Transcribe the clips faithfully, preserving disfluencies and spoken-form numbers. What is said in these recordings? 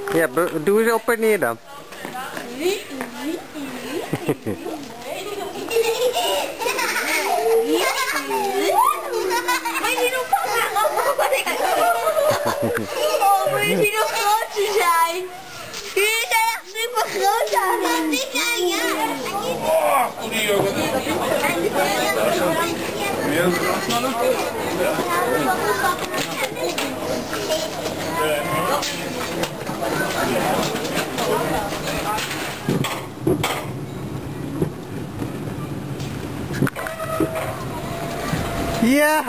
Ja, doe eens op en neer dan. Weet je nog papa? Oh, weet je nog groot te zijn? Jullie zijn echt super groot aan. Ja!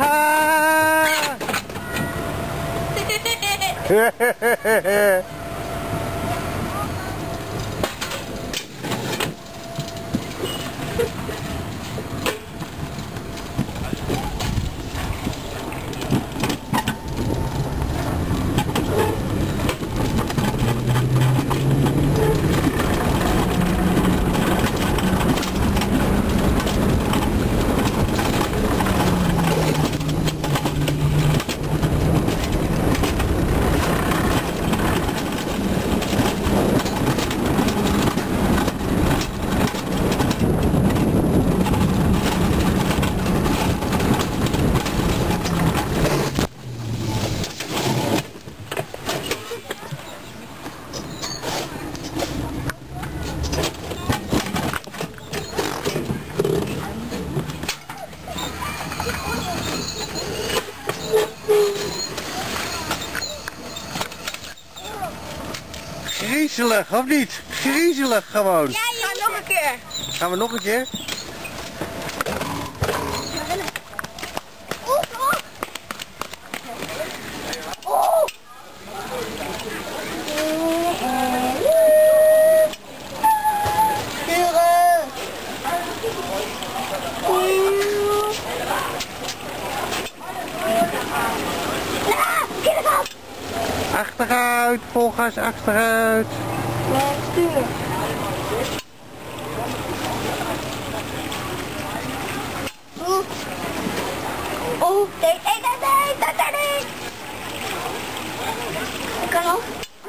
Griezelig, of niet? Griezelig gewoon. Ja, je gaat nog een keer. Gaan we nog een keer? Oeh, oeh. Achteruit, vol gas achteruit. Nee, sturen. Oeh. Oeh, nee, nee, nee, nee, dat kan niet. Dat kan nog.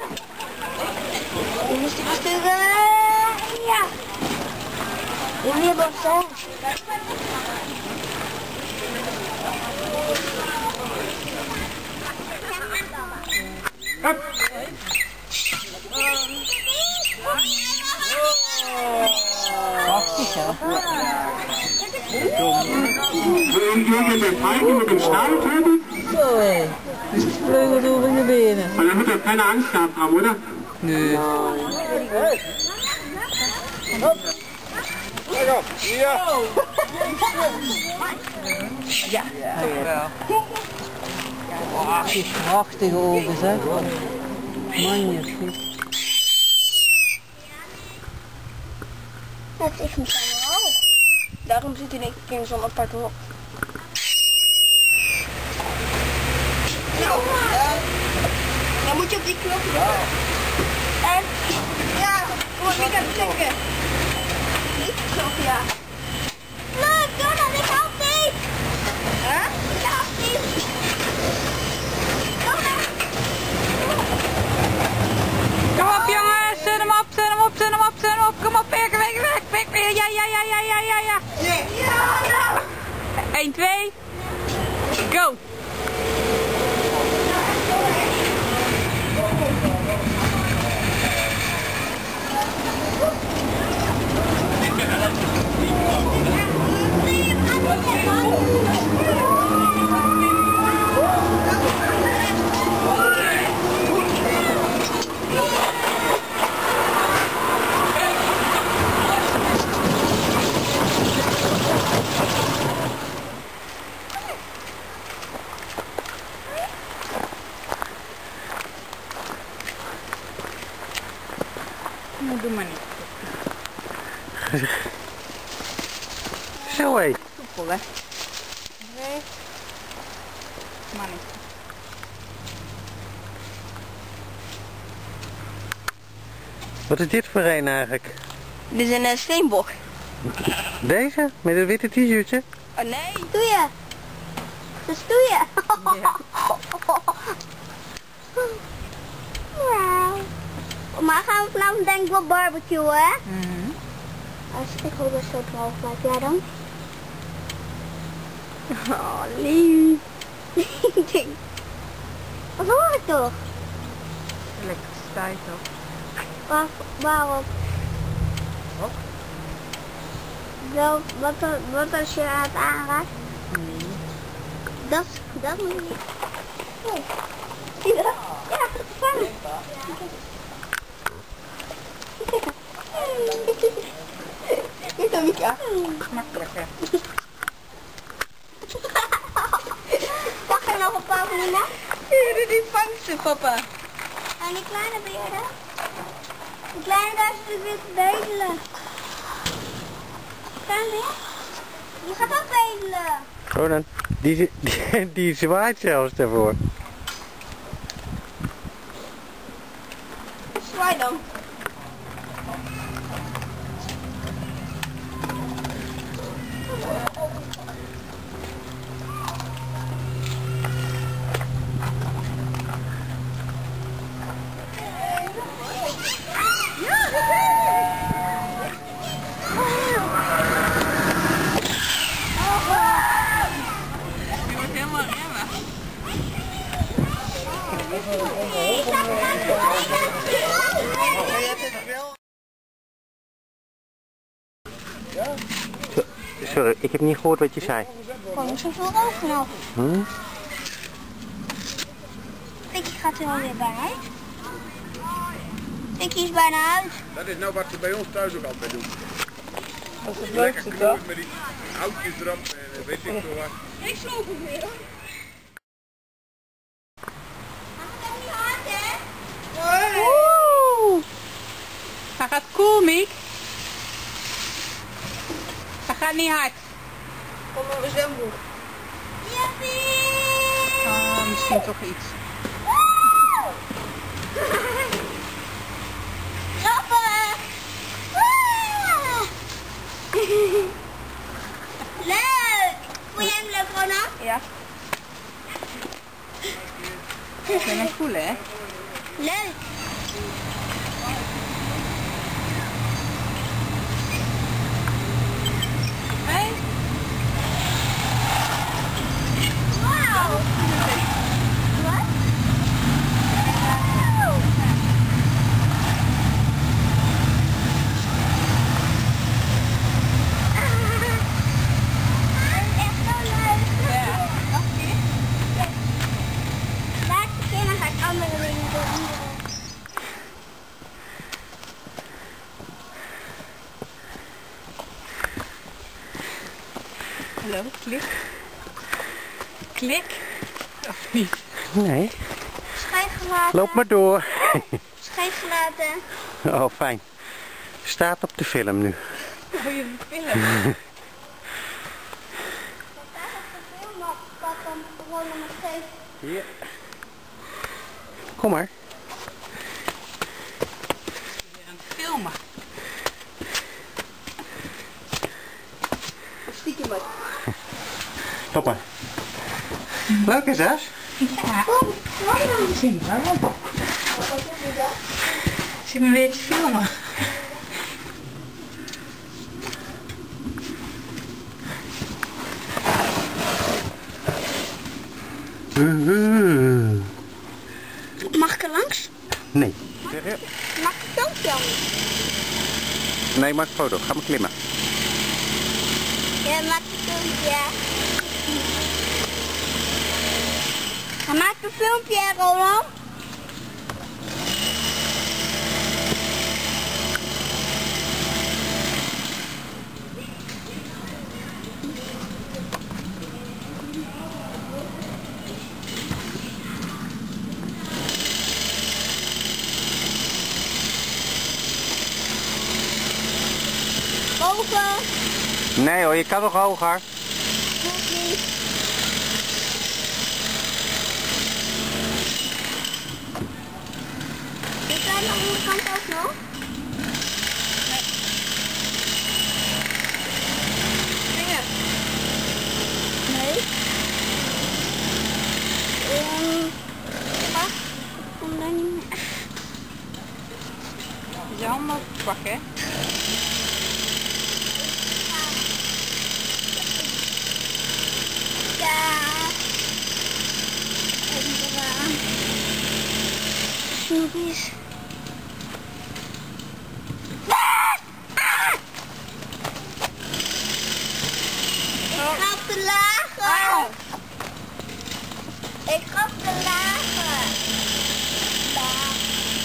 Je moest even sturen. Ja. Je moet je bossen. Hup. Prachtig, hè? Wil je met Feinde mit dem Stahl töten? Zo, hé. Dus die vleugel door in de benen. Aber dann wird er keine Angst gehabt haben, oder? Nee. Ja. Ja, toch wel. Oh, die prachtige ogen, zeg. Magnifiek. Dat is niet zo hoog. Daarom zit hij denk ik in zo'n apart hok. Nou, dan moet je op die knop drukken. En, ja, kom maar, ik heb het klikken. Niet zo, ja. Leuk, Jordan, ik help niet. Huh? Ik help niet. Kom op, jongens, zet hem op, zet hem op, zet hem op, zet hem op. Kom op, Pik, weg, weg, weg, weg. Ja, ja, ja, ja, ja, ja, ja. Ja, één, twee, go. Nou, doe maar niet. Zo hé. Soepel, hè? Nee. Maar niet. Wat is dit voor een eigenlijk? Dit is een uh, steenbok. Deze? Met een witte t-shirtje? Oh nee. Doe je? Dat doe je. Ja. Wauw. Maar gaan we vanavond denk ik wel barbecuen, hè? Mm-hmm. Als ik hoop dat het zo droog blijft, ja dan. Oh, lief. Wat hoor ik toch? Lekker stijf toch? Waar, waarop? Op? Wel, wat, wat als je het aanraakt? Nee. Dat, dat moet je niet. Oh. Zie je dat? Ja, gevangen. Dit heb ik ja. Makkelijk hè? Pak er nog een paar van die na? Hier, die vangt ze, papa. En die kleine beren? Die kleine daar zit weer te bedelen. Kan die? Die gaat ook bedelen. Ronan, die, die, die zwaait zelfs daarvoor. Zwaai dan. Die wordt helemaal remmen. Sorry, ik heb niet gehoord wat je zei. Gewoon zoveel rook nog. Hm? Tikkie gaat er alweer bij. Tikkie is bijna uit. Dat is nou wat ze bij ons thuis ook altijd doen. Dat is het Lekker leukste toch? knoeien met die houtjes erop en weet ik veel wat. Ik sloop hem weer. Mag het niet hard, hè? Oeh. Hij gaat cool, Miek. Hij gaat niet hard. Kom maar, we zwemboek. Jippie! Oh, misschien toch iets. Grappig! Ah! Leuk! Vond jij hem leuk, Rona? Ja. Ik vind hem cool, hè? Leuk! Hey? Wauw! Wat? Echt zo leuk! Ja. Nog een keer? Laatste keer dan ga ik andere dingen doen. Hallo, klik. Klik. Of niet? Nee, Schijf gelaten. loop maar door. Schijf gelaten. Oh, fijn. Staat op de film nu. Oh, je film. Dat staat op de film, maar dat dan gewoon nog steeds. Hier. Kom maar. Weer aan het filmen. Stiekem wat. Loop maar. Leuk is dat? Ja. Kom, kom dan. Zie je waarom? Wat is dit dan? Zie me weer te filmen. Mag ik er langs? Nee. Mag ik het ook dan? Nee, maak een foto. Ga maar klimmen. Ja, maak een filmpje. Ga maak een filmpje, Roland. Boven. Nee hoor, je kan nog hoger. Doe niet. Is daar aan de andere kant ook nog? Vinger. Nee. Um, wacht, ik kom daar niet meer. je handen pakken. Ja. Even eraan. Snoepjes. Ik ga op de lagen. Ik ga op de lagen. Laag.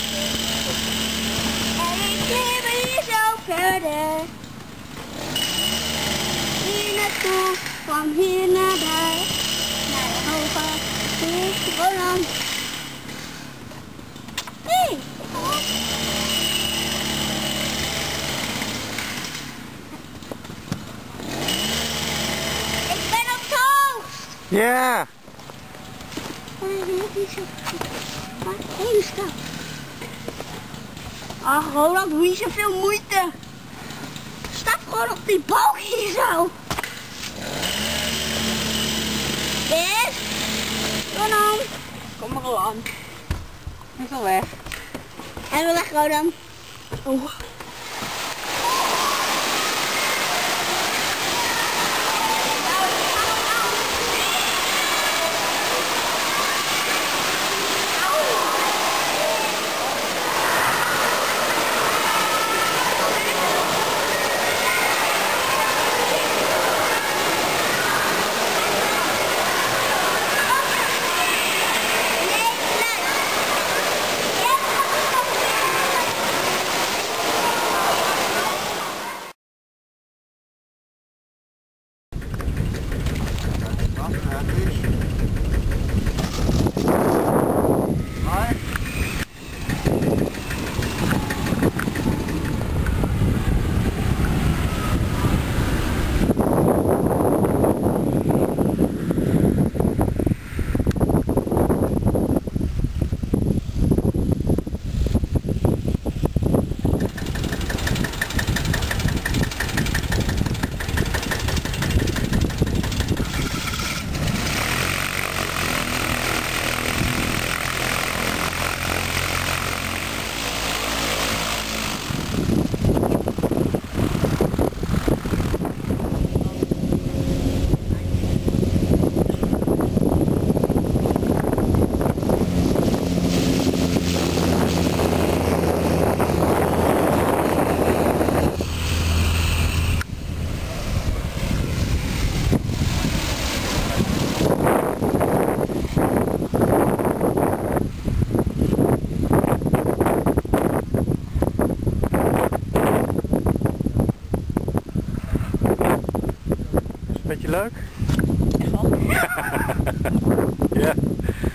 En ik klim hier zo verder. Hier naartoe, van hier naar daar. Naar de hoge Roland. Hé, hey. Ik ben op het hoogst. Ja. Heen staan. Ach, Roland, doe je zoveel moeite. Stap gewoon op die balk hier zo. Yes. Roland. Kom maar al aan. Hij is al weg. En we leggen Roland. Oeh. Beetje leuk? Echt wel. Ja.